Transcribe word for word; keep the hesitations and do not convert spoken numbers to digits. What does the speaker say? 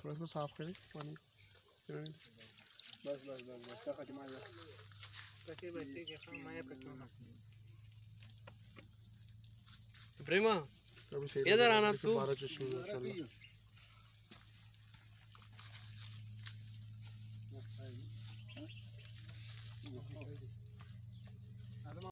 थोड़ा इसको साफ करें पानी को। बस बस बस बस का खत्म आ गया। कैसे वैसे क्या काम आया करना प्रेमा इधर आना तू।